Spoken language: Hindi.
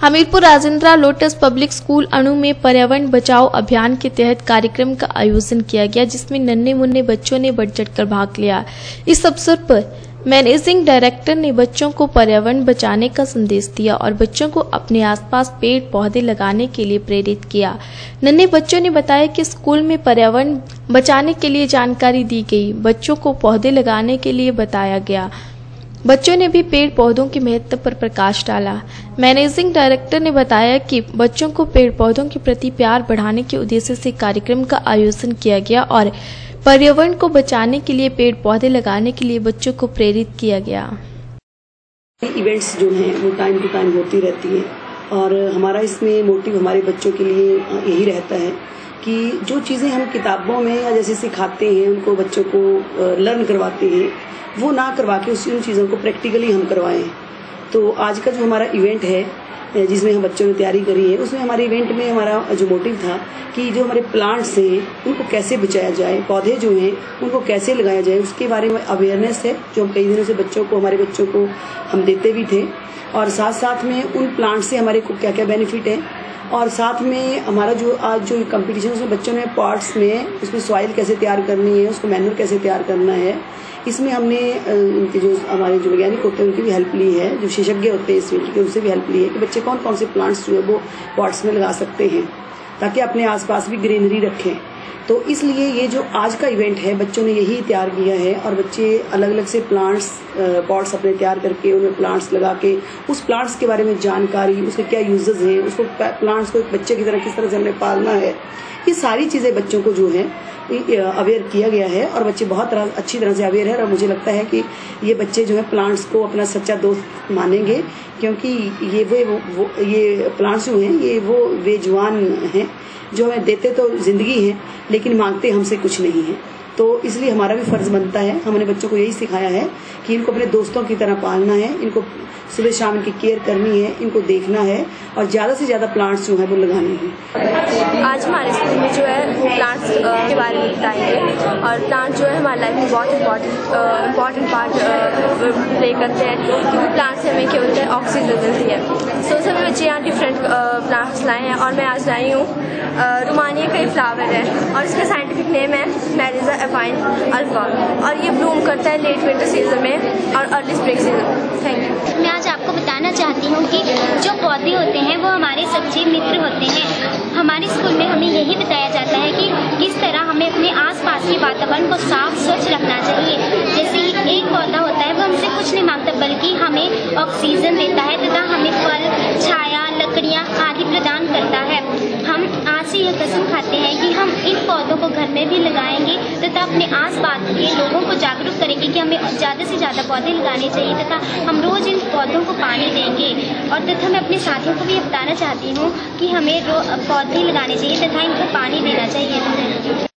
Hamirpur Rajendra Lotus Public School अणु में पर्यावरण बचाओ अभियान के तहत कार्यक्रम का आयोजन किया गया, जिसमें नन्हे मुन्ने बच्चों ने बढ़ चढ़कर भाग लिया। इस अवसर पर मैनेजिंग डायरेक्टर ने बच्चों को पर्यावरण बचाने का संदेश दिया और बच्चों को अपने आसपास पेड़ पौधे लगाने के लिए प्रेरित किया। नन्हे बच्चों ने बताया कि स्कूल में पर्यावरण बचाने के लिए जानकारी दी गई, बच्चों को पौधे लगाने के लिए बताया गया। बच्चों ने भी पेड़ पौधों के महत्व पर प्रकाश डाला। मैनेजिंग डायरेक्टर ने बताया कि बच्चों को पेड़ पौधों के प्रति प्यार बढ़ाने के उद्देश्य से कार्यक्रम का आयोजन किया गया और पर्यावरण को बचाने के लिए पेड़ पौधे लगाने के लिए बच्चों को प्रेरित किया गया। इवेंट्स जो हैं वो टाइम टू टाइम होती रहती है और हमारा इसमें मोटिव हमारे बच्चों के लिए यही रहता है कि जो चीज़ें हम किताबों में या जैसे सिखाते हैं, उनको बच्चों को लर्न करवाते हैं, वो ना करवा के उन चीज़ों को प्रैक्टिकली हम करवाएं। तो आज का जो हमारा इवेंट है जिसमें हम बच्चों ने तैयारी करी है, उसमें हमारे इवेंट में हमारा जो मोटिव था कि जो हमारे प्लांट्स हैं उनको कैसे बचाया जाए, पौधे जो हैं उनको कैसे लगाया जाए, उसके बारे में अवेयरनेस है जो हम कई दिनों से हमारे बच्चों को हम देते भी थे। और साथ साथ में उन प्लांट से हमारे को क्या क्या बेनिफिट है, और साथ में हमारा जो आज जो कंपटीशन उसमें बच्चों ने पॉट्स में उसमें सॉइल कैसे तैयार करनी है, उसको मैन्योर कैसे तैयार करना है, इसमें हमने इनके जो हमारे जो वैज्ञानिक होते हैं उनकी भी हेल्प ली है, जो विशेषज्ञ होते हैं इस फील्ड के उनसे भी हेल्प ली है कि बच्चे कौन कौन से प्लांट्स जो है वो पॉट्स में लगा सकते हैं ताकि अपने आसपास भी ग्रीनरी रखें। तो इसलिए ये जो आज का इवेंट है बच्चों ने यही तैयार किया है और बच्चे अलग अलग से प्लांट्स पॉट्स अपने तैयार करके उनमें प्लांट्स लगा के उस प्लांट्स के बारे में जानकारी, उसके क्या यूजेस हैं, उसको प्लांट्स को एक बच्चे की तरह किस तरह से हमने पालना है, ये सारी चीज़ें बच्चों को जो है अवेयर किया गया है और बच्चे बहुत अच्छी तरह से अवेयर है। और मुझे लगता है कि ये बच्चे जो है प्लांट्स को अपना सच्चा दोस्त मानेंगे, क्योंकि ये प्लांट्स जो हैं ये वो बेजुबान हैं जो हमें देते तो जिंदगी है लेकिन मांगते हमसे कुछ नहीं है। तो इसलिए हमारा भी फर्ज बनता है, हमने बच्चों को यही सिखाया है कि इनको अपने दोस्तों की तरह पालना है, इनको सुबह शाम इनकी केयर करनी है, इनको देखना है और ज़्यादा से ज़्यादा प्लांट्स जो है वो लगाने हैं। आज हमारे स्कूल में जो है प्लांट्स के बारे में बताएंगे और प्लांट जो है हमारी लाइफ में बहुत इम्पॉर्टेंट पार्ट प्ले करते हैं, क्योंकि प्लांट्स से हमें क्या होता है, ऑक्सीजन मिलती है। सो सभी बच्चे यहाँ डिफरेंट प्लांट्स लाए हैं और मैं आज लाई हूँ रोमानिया का फ्लावर है और इसका साइंटिफिक नेम है मैरिजा एफाइन अल्फा और ये ब्लूम करता है लेट विंटर सीजन में और early spring season. Thank you. मैं आज आपको बताना चाहती हूँ कि जो पौधे होते हैं वो हमारे सच्चे मित्र होते हैं। हमारे स्कूल में हमें यही बताया जाता है कि किस तरह हमें अपने आसपास के वातावरण को साफ स्वच्छ रखना चाहिए। जैसे एक पौधा होता है वो हमसे कुछ नहीं मांगता बल्कि हमें ऑक्सीजन देता है तथा हमें फल, छाया, लकड़ियाँ आदि प्रदान करता है। हम आज से यह कसम खाते हैं कि हम इन पौधों को घर में भी लगाएंगे तथा अपने आसपास के लोगों को जागरूक करेंगे कि हमें ज़्यादा से ज़्यादा पौधे लगाने चाहिए तथा हम रोज़ इन पौधों को पानी देंगे। और तथा मैं अपने साथियों को भी बताना चाहती हूँ कि हमें पौधे लगाने चाहिए तथा इनको पानी देना चाहिए।